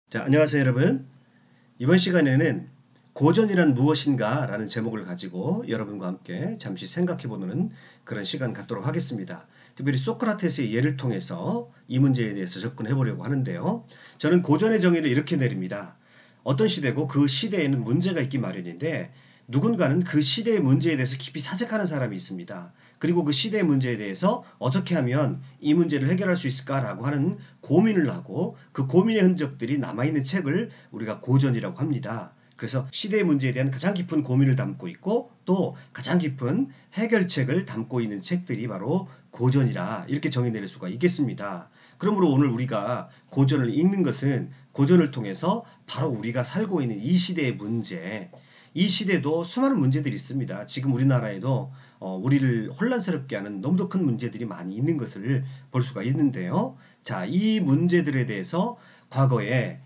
자, 안녕하세요 여러분. 이번 시간에는 고전이란 무엇인가 라는 제목을 가지고 여러분과 함께 잠시 생각해보는 그런 시간 갖도록 하겠습니다. 특별히 소크라테스의 예를 통해서 이 문제에 대해서 접근해 보려고 하는데요. 저는 고전의 정의를 이렇게 내립니다. 어떤 시대고 그 시대에는 문제가 있기 마련인데 누군가는 그 시대의 문제에 대해서 깊이 사색하는 사람이 있습니다. 그리고 그 시대의 문제에 대해서 어떻게 하면 이 문제를 해결할 수 있을까라고 하는 고민을 하고 그 고민의 흔적들이 남아있는 책을 우리가 고전이라고 합니다. 그래서 시대의 문제에 대한 가장 깊은 고민을 담고 있고 또 가장 깊은 해결책을 담고 있는 책들이 바로 고전이라 이렇게 정의 내릴 수가 있겠습니다. 그러므로 오늘 우리가 고전을 읽는 것은 고전을 통해서 바로 우리가 살고 있는 이 시대의 문제, 이 시대도 수많은 문제들이 있습니다. 지금 우리나라에도 우리를 혼란스럽게 하는 너무도 큰 문제들이 많이 있는 것을 볼 수가 있는데요. 자, 이 문제들에 대해서 과거에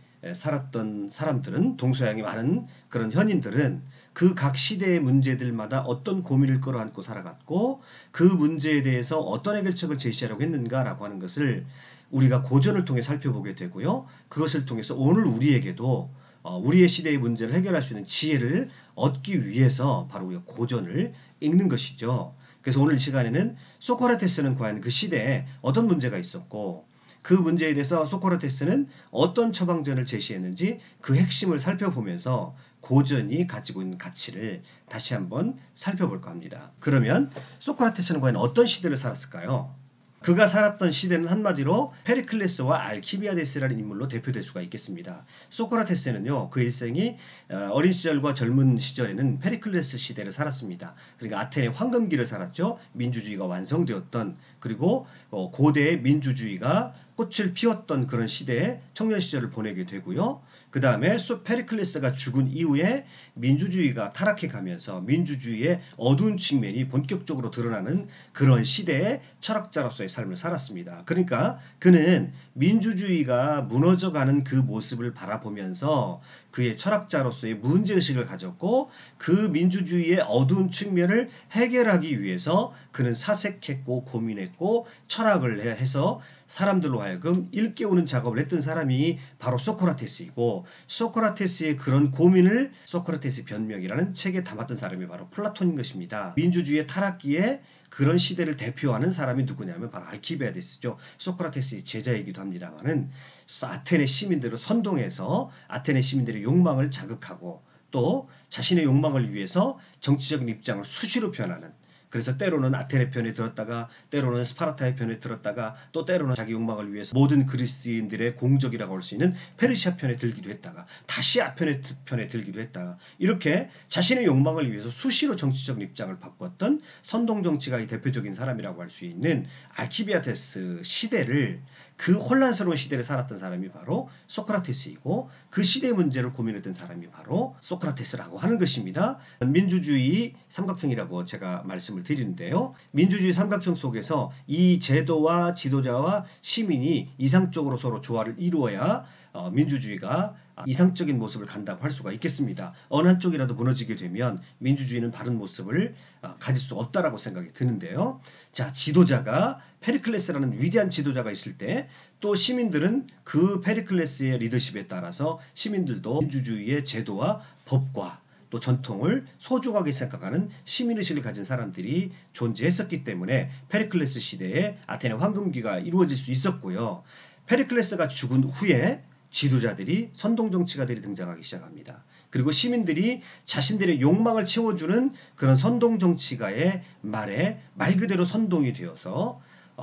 살았던 사람들은, 동서양이 많은 그런 현인들은 그 각 시대의 문제들마다 어떤 고민을 끌어안고 살아갔고 그 문제에 대해서 어떤 해결책을 제시하려고 했는가라고 하는 것을 우리가 고전을 통해 살펴보게 되고요. 그것을 통해서 오늘 우리에게도 우리의 시대의 문제를 해결할 수 있는 지혜를 얻기 위해서 바로 우리가 고전을 읽는 것이죠. 그래서 오늘 이 시간에는 소크라테스는 과연 그 시대에 어떤 문제가 있었고 그 문제에 대해서 소크라테스는 어떤 처방전을 제시했는지 그 핵심을 살펴보면서 고전이 가지고 있는 가치를 다시 한번 살펴볼까 합니다. 그러면 소크라테스는 과연 어떤 시대를 살았을까요? 그가 살았던 시대는 한마디로 페리클레스와 알키비아데스라는 인물로 대표될 수가 있겠습니다. 소크라테스는요, 그 일생이 어린 시절과 젊은 시절에는 페리클레스 시대를 살았습니다. 그러니까 아테네 황금기를 살았죠. 민주주의가 완성되었던, 그리고 고대의 민주주의가 꽃을 피웠던 그런 시대에 청년 시절을 보내게 되고요. 그 다음에 페리클레스가 죽은 이후에 민주주의가 타락해 가면서 민주주의의 어두운 측면이 본격적으로 드러나는 그런 시대의 철학자로서의 삶을 살았습니다. 그러니까 그는 민주주의가 무너져가는 그 모습을 바라보면서 그의 철학자로서의 문제의식을 가졌고 그 민주주의의 어두운 측면을 해결하기 위해서 그는 사색했고 고민했고 철학을 해서 사람들로 하여금 일깨우는 작업을 했던 사람이 바로 소크라테스이고 소크라테스의 그런 고민을 소크라테스 변명이라는 책에 담았던 사람이 바로 플라톤인 것입니다. 민주주의의 타락기에 그런 시대를 대표하는 사람이 누구냐면 바로 알키비아데스죠. 소크라테스의 제자이기도 합니다만은 아테네 시민들을 선동해서 아테네 시민들의 욕망을 자극하고 또 자신의 욕망을 위해서 정치적인 입장을 수시로 표현하는, 그래서 때로는 아테네 편에 들었다가 때로는 스파르타의 편에 들었다가 또 때로는 자기 욕망을 위해서 모든 그리스인들의 공적이라고 할 수 있는 페르시아 편에 들기도 했다가 다시 아테네 편에 들기도 했다가 이렇게 자신의 욕망을 위해서 수시로 정치적인 입장을 바꿨던 선동정치가의 대표적인 사람이라고 할 수 있는 알키비아데스 시대를, 그 혼란스러운 시대를 살았던 사람이 바로 소크라테스이고 그 시대의 문제를 고민했던 사람이 바로 소크라테스라고 하는 것입니다. 민주주의 삼각형이라고 제가 말씀을 드리는데요. 민주주의 삼각형 속에서 이 제도와 지도자와 시민이 이상적으로 서로 조화를 이루어야 민주주의가 이상적인 모습을 간다고 할 수가 있겠습니다. 어느 한쪽이라도 무너지게 되면 민주주의는 바른 모습을 가질 수 없다라고 생각이 드는데요. 자, 지도자가 페리클레스라는 위대한 지도자가 있을 때 또 시민들은 그 페리클레스의 리더십에 따라서 시민들도 민주주의의 제도와 법과 또 전통을 소중하게 생각하는 시민의식을 가진 사람들이 존재했었기 때문에 페리클레스 시대에 아테네 황금기가 이루어질 수 있었고요. 페리클레스가 죽은 후에 지도자들이 선동정치가들이 등장하기 시작합니다. 그리고 시민들이 자신들의 욕망을 채워주는 그런 선동정치가의 말에 말 그대로 선동이 되어서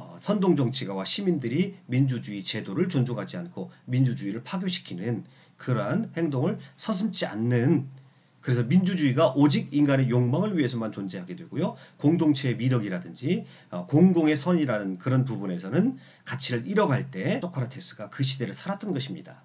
선동정치가와 시민들이 민주주의 제도를 존중하지 않고 민주주의를 파괴시키는 그러한 행동을 서슴지 않는, 그래서 민주주의가 오직 인간의 욕망을 위해서만 존재하게 되고요. 공동체의 미덕이라든지 공공의 선이라는 그런 부분에서는 가치를 잃어갈 때 소크라테스가 그 시대를 살았던 것입니다.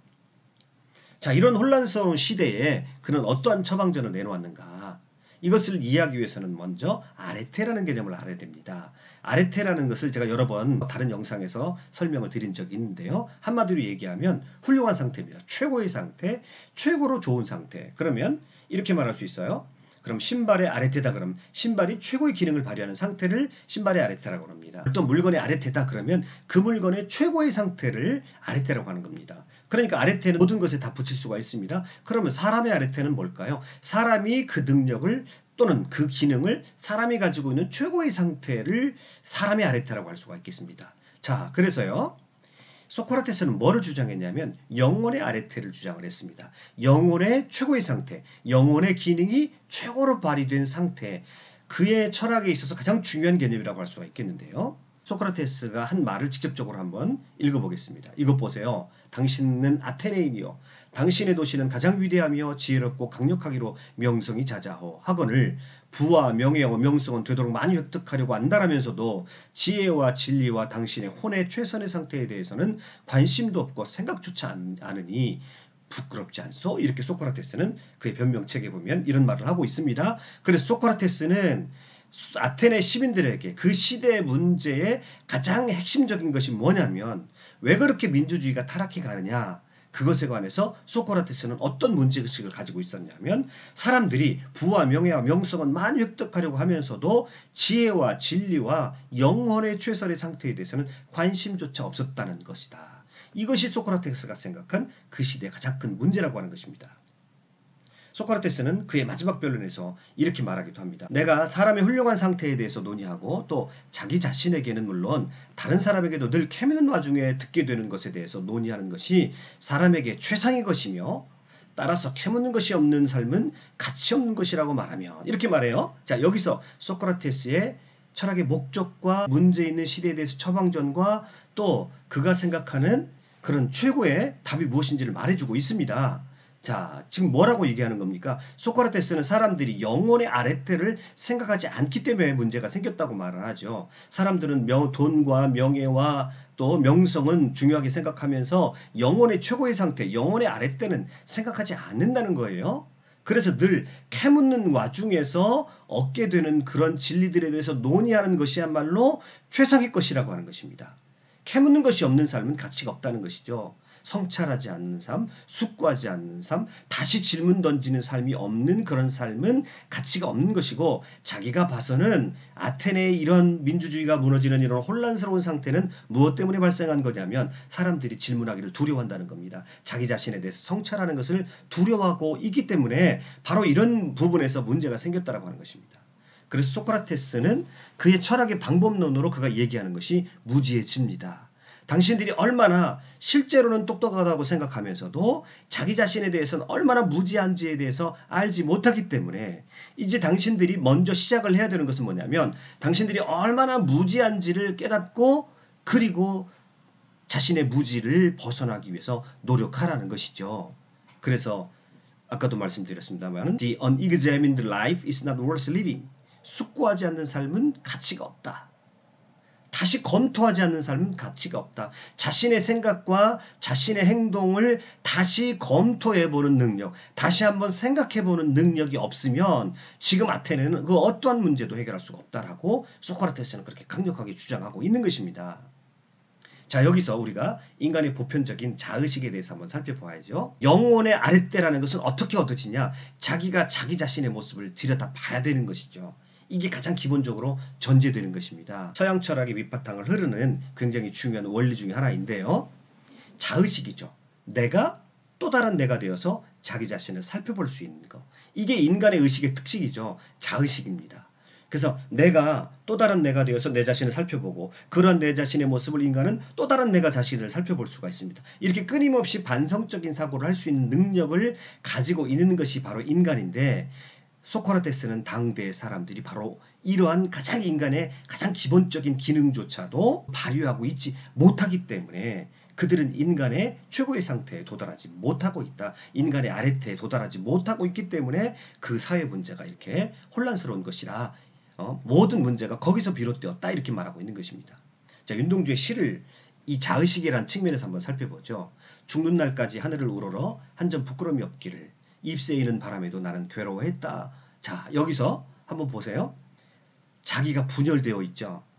자, 이런 혼란스러운 시대에 그는 어떠한 처방전을 내놓았는가? 이것을 이해하기 위해서는 먼저 아레테라는 개념을 알아야 됩니다. 아레테라는 것을 제가 여러 번 다른 영상에서 설명을 드린 적이 있는데요. 한마디로 얘기하면 훌륭한 상태입니다. 최고의 상태, 최고로 좋은 상태. 그러면 이렇게 말할 수 있어요. 그럼 신발의 아래태다 그러면 신발이 최고의 기능을 발휘하는 상태를 신발의 아래태라고 합니다. 어떤 물건의 아래태다 그러면 그 물건의 최고의 상태를 아래태라고 하는 겁니다. 그러니까 아래태는 모든 것에 다 붙일 수가 있습니다. 그러면 사람의 아래태는 뭘까요? 사람이 그 능력을 또는 그 기능을 사람이 가지고 있는 최고의 상태를 사람의 아래태라고 할 수가 있겠습니다. 자, 그래서요. 소크라테스는 뭐를 주장했냐면 영혼의 아래태를 주장을 했습니다. 영혼의 최고의 상태, 영혼의 기능이 최고로 발휘된 상태, 그의 철학에 있어서 가장 중요한 개념이라고 할 수가 있겠는데요. 소크라테스가 한 말을 직접적으로 한번 읽어보겠습니다. 이것 보세요. 당신은 아테네인이요. 당신의 도시는 가장 위대하며 지혜롭고 강력하기로 명성이 자자호 하거늘 부와 명예와 명성은 되도록 많이 획득하려고 안다라면서도 지혜와 진리와 당신의 혼의 최선의 상태에 대해서는 관심도 없고 생각조차 않으니 부끄럽지 않소? 이렇게 소크라테스는 그의 변명책에 보면 이런 말을 하고 있습니다. 그래서 소크라테스는 아테네 시민들에게 그 시대의 문제의 가장 핵심적인 것이 뭐냐면 왜 그렇게 민주주의가 타락해 가느냐, 그것에 관해서 소크라테스는 어떤 문제의식을 가지고 있었냐면 사람들이 부와 명예와 명성은 많이 획득하려고 하면서도 지혜와 진리와 영혼의 최선의 상태에 대해서는 관심조차 없었다는 것이다. 이것이 소크라테스가 생각한 그 시대의 가장 큰 문제라고 하는 것입니다. 소크라테스는 그의 마지막 변론에서 이렇게 말하기도 합니다. 내가 사람의 훌륭한 상태에 대해서 논의하고 또 자기 자신에게는 물론 다른 사람에게도 늘 캐묻는 와중에 듣게 되는 것에 대해서 논의하는 것이 사람에게 최상의 것이며 따라서 캐묻는 것이 없는 삶은 가치 없는 것이라고 말하며 이렇게 말해요. 자, 여기서 소크라테스의 철학의 목적과 문제 있는 시대에 대해서 처방전과 또 그가 생각하는 그런 최고의 답이 무엇인지를 말해주고 있습니다. 자, 지금 뭐라고 얘기하는 겁니까? 소크라테스는 사람들이 영혼의 아래태를 생각하지 않기 때문에 문제가 생겼다고 말을 하죠. 사람들은 돈과 명예와 또 명성은 중요하게 생각하면서 영혼의 최고의 상태, 영혼의 아래태는 생각하지 않는다는 거예요. 그래서 늘 캐묻는 와중에서 얻게 되는 그런 진리들에 대해서 논의하는 것이야말로 최상의 것이라고 하는 것입니다. 캐묻는 것이 없는 삶은 가치가 없다는 것이죠. 성찰하지 않는 삶, 숙고하지 않는 삶, 다시 질문 던지는 삶이 없는 그런 삶은 가치가 없는 것이고 자기가 봐서는 아테네의 이런 민주주의가 무너지는 이런 혼란스러운 상태는 무엇 때문에 발생한 거냐면 사람들이 질문하기를 두려워한다는 겁니다. 자기 자신에 대해서 성찰하는 것을 두려워하고 있기 때문에 바로 이런 부분에서 문제가 생겼다고 하는 것입니다. 그래서 소크라테스는 그의 철학의 방법론으로 그가 얘기하는 것이 무지해집니다. 당신들이 얼마나 실제로는 똑똑하다고 생각하면서도 자기 자신에 대해서는 얼마나 무지한지에 대해서 알지 못하기 때문에 이제 당신들이 먼저 시작을 해야 되는 것은 뭐냐면 당신들이 얼마나 무지한지를 깨닫고 그리고 자신의 무지를 벗어나기 위해서 노력하라는 것이죠. 그래서 아까도 말씀드렸습니다만 The unexamined life is not worth living. 숙고하지 않는 삶은 가치가 없다. 다시 검토하지 않는 삶은 가치가 없다. 자신의 생각과 자신의 행동을 다시 검토해보는 능력, 다시 한번 생각해보는 능력이 없으면 지금 아테네는 그 어떠한 문제도 해결할 수가 없다라고 소크라테스는 그렇게 강력하게 주장하고 있는 것입니다. 자, 여기서 우리가 인간의 보편적인 자의식에 대해서 한번 살펴봐야죠. 영혼의 아랫대라는 것은 어떻게 얻어지냐? 자기가 자기 자신의 모습을 들여다봐야 되는 것이죠. 이게 가장 기본적으로 전제되는 것입니다. 서양 철학의 밑바탕을 흐르는 굉장히 중요한 원리 중에 하나인데요. 자의식이죠. 내가 또 다른 내가 되어서 자기 자신을 살펴볼 수 있는 것. 이게 인간의 의식의 특징이죠. 자의식입니다. 그래서 내가 또 다른 내가 되어서 내 자신을 살펴보고 그런 내 자신의 모습을 인간은 또 다른 내가 자신을 살펴볼 수가 있습니다. 이렇게 끊임없이 반성적인 사고를 할 수 있는 능력을 가지고 있는 것이 바로 인간인데 소크라테스는 당대의 사람들이 바로 이러한 가장 인간의 가장 기본적인 기능조차도 발휘하고 있지 못하기 때문에 그들은 인간의 최고의 상태에 도달하지 못하고 있다. 인간의 아래태에 도달하지 못하고 있기 때문에 그 사회 문제가 이렇게 혼란스러운 것이라 모든 문제가 거기서 비롯되었다. 이렇게 말하고 있는 것입니다. 자, 윤동주의 시를 이 자의식이라는 측면에서 한번 살펴보죠. 죽는 날까지 하늘을 우러러 한 점 부끄러움이 없기를 잎새이는 바람에도 나는 괴로워했다. 자, 여기서 한번 보세요. 자기가 분열되어 있죠.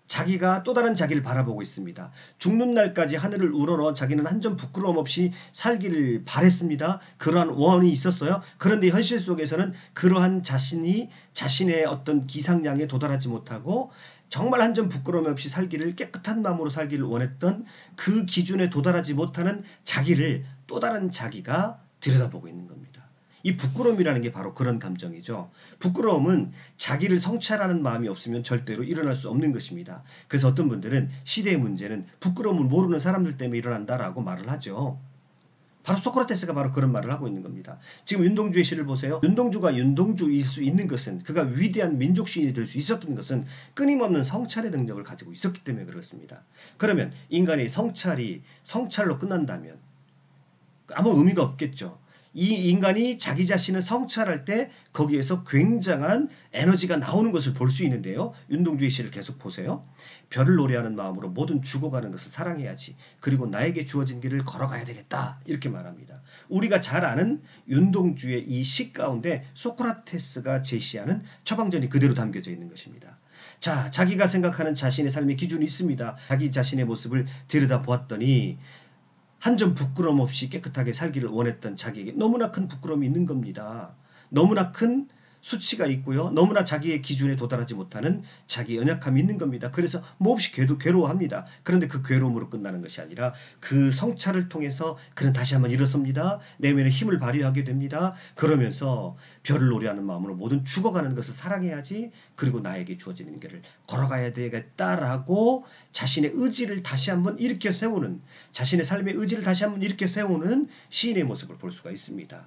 자기가 또 다른 자기를 바라보고 있습니다. 죽는 날까지 하늘을 우러러 자기는 한 점 부끄러움 없이 살기를 바랬습니다. 그러한 원이 있었어요. 그런데 현실 속에서는 그러한 자신의 어떤 기상량에 도달하지 못하고 정말 한 점 부끄러움 없이 살기를, 깨끗한 마음으로 살기를 원했던 그 기준에 도달하지 못하는 자기를 또 다른 자기가 들여다보고 있는 겁니다. 이 부끄러움이라는 게 바로 그런 감정이죠. 부끄러움은 자기를 성찰하는 마음이 없으면 절대로 일어날 수 없는 것입니다. 그래서 어떤 분들은 시대의 문제는 부끄러움을 모르는 사람들 때문에 일어난다라고 말을 하죠. 바로 소크라테스가 바로 그런 말을 하고 있는 겁니다. 지금 윤동주의 시를 보세요. 윤동주가 윤동주일 수 있는 것은, 그가 위대한 민족 시인이 될 수 있었던 것은 끊임없는 성찰의 능력을 가지고 있었기 때문에 그렇습니다. 그러면 인간의 성찰로 끝난다면 아무 의미가 없겠죠. 이 인간이 자기 자신을 성찰할 때 거기에서 굉장한 에너지가 나오는 것을 볼 수 있는데요. 윤동주의 시를 계속 보세요. 별을 노래하는 마음으로 모든 죽어가는 것을 사랑해야지. 그리고 나에게 주어진 길을 걸어가야 되겠다. 이렇게 말합니다. 우리가 잘 아는 윤동주의 이 시 가운데 소크라테스가 제시하는 처방전이 그대로 담겨져 있는 것입니다. 자, 자기가 생각하는 자신의 삶의 기준이 있습니다. 자기 자신의 모습을 들여다보았더니 한 점 부끄러움 없이 깨끗하게 살기를 원했던 자기에게 너무나 큰 부끄러움이 있는 겁니다. 너무나 큰 수치가 있고요. 너무나 자기의 기준에 도달하지 못하는 자기의 연약함이 있는 겁니다. 그래서 몹시 괴로워합니다. 그런데 그 괴로움으로 끝나는 것이 아니라 그 성찰을 통해서 그는 다시 한번 일어섭니다. 내면의 힘을 발휘하게 됩니다. 그러면서 별을 노래하는 마음으로 모든 죽어가는 것을 사랑해야지. 그리고 나에게 주어지는 길을 걸어가야 되겠다라고 자신의 의지를 다시 한번 일으켜 세우는, 자신의 삶의 의지를 다시 한번 일으켜 세우는 시인의 모습을 볼 수가 있습니다.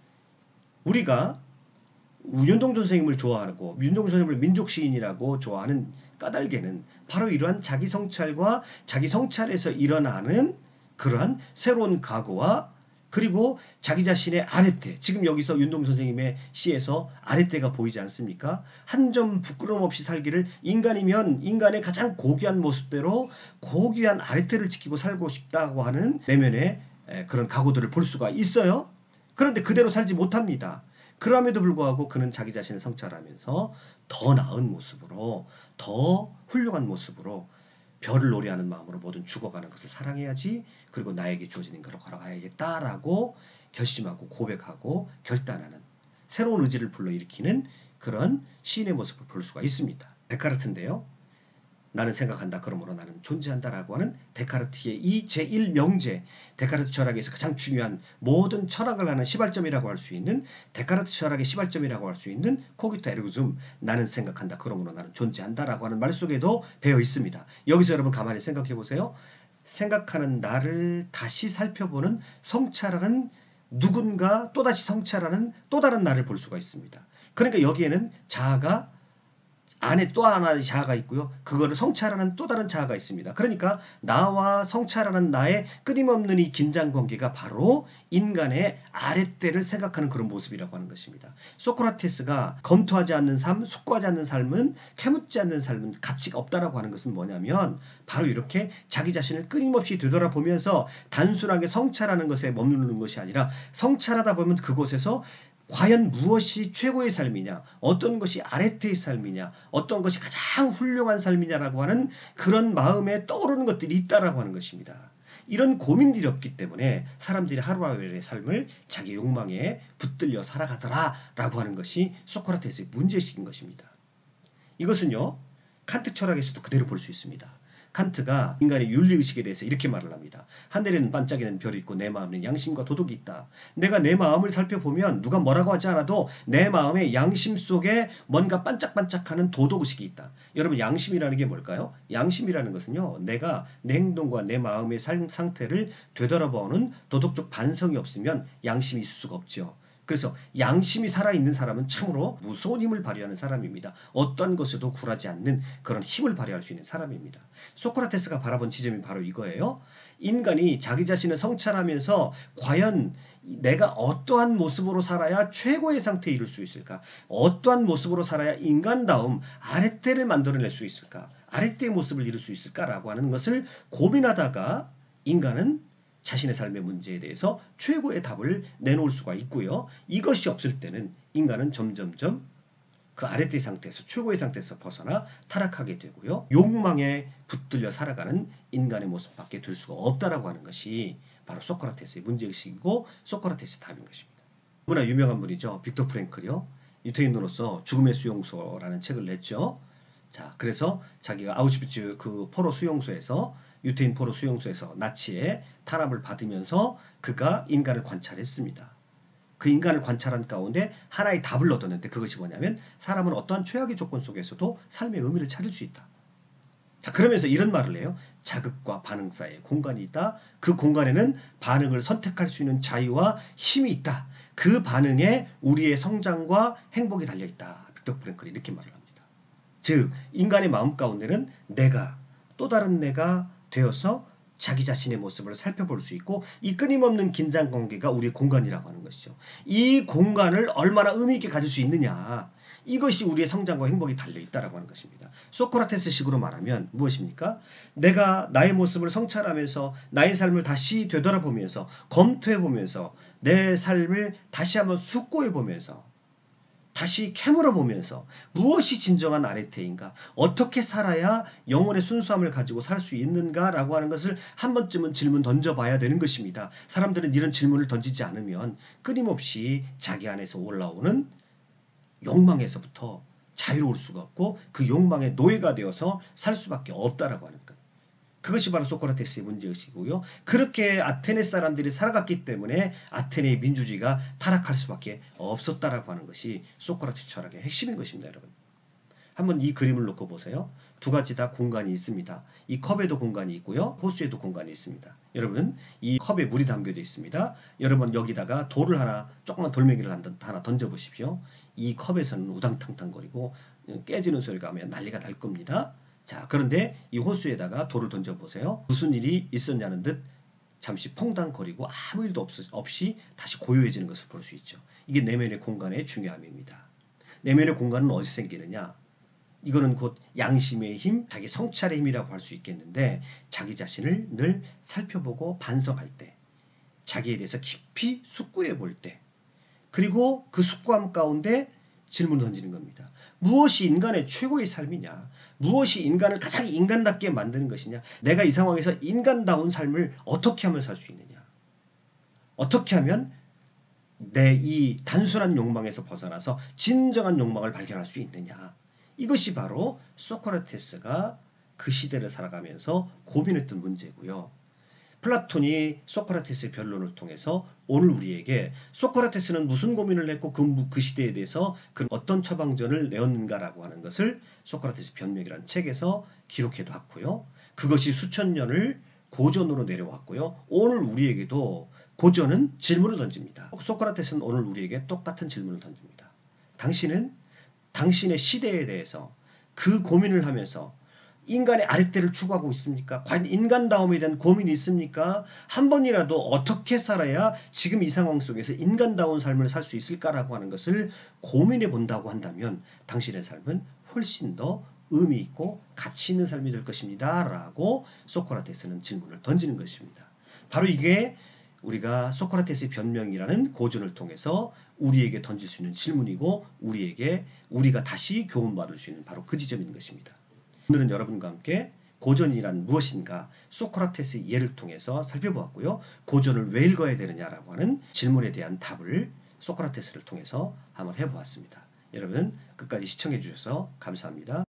우리가 윤동주 선생님을 좋아하고 윤동주 선생님을 민족시인이라고 좋아하는 까닭에는 바로 이러한 자기 성찰과 자기 성찰에서 일어나는 그러한 새로운 각오와 그리고 자기 자신의 아랫대, 지금 여기서 윤동주 선생님의 시에서 아랫대가 보이지 않습니까? 한 점 부끄러움 없이 살기를, 인간이면 인간의 가장 고귀한 모습대로 고귀한 아랫대를 지키고 살고 싶다고 하는 내면의 그런 각오들을 볼 수가 있어요. 그런데 그대로 살지 못합니다. 그럼에도 불구하고 그는 자기 자신을 성찰하면서 더 나은 모습으로, 더 훌륭한 모습으로 별을 노래하는 마음으로 모든 죽어가는 것을 사랑해야지. 그리고 나에게 주어지는 것으로 걸어가야겠다라고 결심하고 고백하고 결단하는 새로운 의지를 불러일으키는 그런 시인의 모습을 볼 수가 있습니다. 데카르트인데요. 나는 생각한다, 그러므로 나는 존재한다라고 하는 데카르트의 이 제1명제, 데카르트 철학에서 가장 중요한 모든 철학을 하는 시발점이라고 할 수 있는, 데카르트 철학의 시발점이라고 할 수 있는 코기토 에르고 줌, 나는 생각한다, 그러므로 나는 존재한다라고 하는 말 속에도 배어 있습니다. 여기서 여러분 가만히 생각해 보세요. 생각하는 나를 다시 살펴보는, 성찰하는 누군가, 또다시 성찰하는 또 다른 나를 볼 수가 있습니다. 그러니까 여기에는 자아가, 안에 또 하나의 자아가 있고요. 그거를 성찰하는 또 다른 자아가 있습니다. 그러니까 나와 성찰하는 나의 끊임없는 이 긴장관계가 바로 인간의 아랫대를 생각하는 그런 모습이라고 하는 것입니다. 소크라테스가 검토하지 않는 삶, 숙고하지 않는 삶은, 캐묻지 않는 삶은 가치가 없다라고 하는 것은 뭐냐면 바로 이렇게 자기 자신을 끊임없이 되돌아보면서 단순하게 성찰하는 것에 머무르는 것이 아니라 성찰하다 보면 그곳에서 과연 무엇이 최고의 삶이냐, 어떤 것이 아래태의 삶이냐, 어떤 것이 가장 훌륭한 삶이냐라고 하는 그런 마음에 떠오르는 것들이 있다라고 하는 것입니다. 이런 고민들이 없기 때문에 사람들이 하루하루의 삶을 자기 욕망에 붙들려 살아가더라라고 하는 것이 소크라테스의 문제의식인 것입니다. 이것은요, 칸트 철학에서도 그대로 볼 수 있습니다. 칸트가 인간의 윤리의식에 대해서 이렇게 말을 합니다. 하늘에는 반짝이는 별이 있고 내 마음에는 양심과 도덕이 있다. 내가 내 마음을 살펴보면 누가 뭐라고 하지 않아도 내 마음의 양심 속에 뭔가 반짝반짝하는 도덕의식이 있다. 여러분, 양심이라는 게 뭘까요? 양심이라는 것은요, 내가 내 행동과 내 마음의 상태를 되돌아보는 도덕적 반성이 없으면 양심이 있을 수가 없죠. 그래서 양심이 살아있는 사람은 참으로 무서운 힘을 발휘하는 사람입니다. 어떤 것에도 굴하지 않는 그런 힘을 발휘할 수 있는 사람입니다. 소크라테스가 바라본 지점이 바로 이거예요. 인간이 자기 자신을 성찰하면서 과연 내가 어떠한 모습으로 살아야 최고의 상태에 이를 수 있을까? 어떠한 모습으로 살아야 인간다움, 아랫대를 만들어낼 수 있을까? 아랫대의 모습을 이룰 수 있을까라고 하는 것을 고민하다가 인간은 자신의 삶의 문제에 대해서 최고의 답을 내놓을 수가 있고요. 이것이 없을 때는 인간은 점점점 그 아랫대 상태에서 최고의 상태에서 벗어나 타락하게 되고요. 욕망에 붙들려 살아가는 인간의 모습밖에 될 수가 없다라고 하는 것이 바로 소크라테스의 문제의식이고 소크라테스의 답인 것입니다. 너무나 유명한 분이죠. 빅터 프랭클이요. 유태인으로서 죽음의 수용소라는 책을 냈죠. 자, 그래서 자기가 아우슈비츠 그 포로 수용소에서 유태인 포로 수용소에서 나치의 탄압을 받으면서 그가 인간을 관찰했습니다. 그 인간을 관찰한 가운데 하나의 답을 얻었는데 그것이 뭐냐면 사람은 어떠한 최악의 조건 속에서도 삶의 의미를 찾을 수 있다. 자, 그러면서 이런 말을 해요. 자극과 반응 사이에 공간이 있다. 그 공간에는 반응을 선택할 수 있는 자유와 힘이 있다. 그 반응에 우리의 성장과 행복이 달려있다. 빅터 프랭클이 이렇게 말을 합니다. 즉 인간의 마음 가운데는 내가 또 다른 내가 되어서 자기 자신의 모습을 살펴볼 수 있고 이 끊임없는 긴장관계가 우리의 공간이라고 하는 것이죠. 이 공간을 얼마나 의미 있게 가질 수 있느냐. 이것이 우리의 성장과 행복이 달려있다라고 하는 것입니다. 소크라테스식으로 말하면 무엇입니까? 내가 나의 모습을 성찰하면서 나의 삶을 다시 되돌아보면서 검토해보면서 내 삶을 다시 한번 숙고해보면서 다시 캐물어보면서 무엇이 진정한 아레테인가? 어떻게 살아야 영혼의 순수함을 가지고 살 수 있는가라고 하는 것을 한 번쯤은 질문 던져봐야 되는 것입니다. 사람들은 이런 질문을 던지지 않으면 끊임없이 자기 안에서 올라오는 욕망에서부터 자유로울 수가 없고 그 욕망의 노예가 되어서 살 수밖에 없다라고 하는 것. 그것이 바로 소크라테스의 문제의식이고요. 그렇게 아테네 사람들이 살아갔기 때문에 아테네의 민주주의가 타락할 수밖에 없었다라고 하는 것이 소크라테스 철학의 핵심인 것입니다. 여러분. 한번 이 그림을 놓고 보세요. 두 가지 다 공간이 있습니다. 이 컵에도 공간이 있고요. 호수에도 공간이 있습니다. 여러분 이 컵에 물이 담겨져 있습니다. 여러분 여기다가 돌을 하나 조그만 돌멩이를 하나 던져보십시오. 이 컵에서는 우당탕탕거리고 깨지는 소리가 하면 난리가 날 겁니다. 자, 그런데 이 호수에다가 돌을 던져보세요. 무슨 일이 있었냐는 듯 잠시 퐁당거리고 아무 일도 없이 다시 고요해지는 것을 볼 수 있죠. 이게 내면의 공간의 중요함입니다. 내면의 공간은 어디서 생기느냐? 이거는 곧 양심의 힘, 자기 성찰의 힘이라고 할 수 있겠는데 자기 자신을 늘 살펴보고 반성할 때, 자기에 대해서 깊이 숙고해 볼 때, 그리고 그 숙고함 가운데 질문을 던지는 겁니다. 무엇이 인간의 최고의 삶이냐? 무엇이 인간을 가장 인간답게 만드는 것이냐? 내가 이 상황에서 인간다운 삶을 어떻게 하면 살 수 있느냐? 어떻게 하면 내 이 단순한 욕망에서 벗어나서 진정한 욕망을 발견할 수 있느냐? 이것이 바로 소크라테스가 그 시대를 살아가면서 고민했던 문제고요. 플라톤이 소크라테스의 변론을 통해서 오늘 우리에게 소크라테스는 무슨 고민을 했고 그 시대에 대해서 그 어떤 처방전을 내었는가라고 하는 것을 소크라테스 변명이라는 책에서 기록해 놨고요. 그것이 수천 년을 고전으로 내려왔고요. 오늘 우리에게도 고전은 질문을 던집니다. 소크라테스는 오늘 우리에게 똑같은 질문을 던집니다. 당신은 당신의 시대에 대해서 그 고민을 하면서 인간의 아랫대를 추구하고 있습니까? 과연 인간다움에 대한 고민이 있습니까? 한 번이라도 어떻게 살아야 지금 이 상황 속에서 인간다운 삶을 살 수 있을까라고 하는 것을 고민해 본다고 한다면 당신의 삶은 훨씬 더 의미 있고 가치 있는 삶이 될 것입니다. 라고 소크라테스는 질문을 던지는 것입니다. 바로 이게 우리가 소크라테스의 변명이라는 고전을 통해서 우리에게 던질 수 있는 질문이고 우리가 다시 교훈받을 수 있는 바로 그 지점인 것입니다. 오늘은 여러분과 함께 고전이란 무엇인가 소크라테스의 예를 통해서 살펴보았고요. 고전을 왜 읽어야 되느냐라고 하는 질문에 대한 답을 소크라테스를 통해서 한번 해보았습니다. 여러분 끝까지 시청해 주셔서 감사합니다.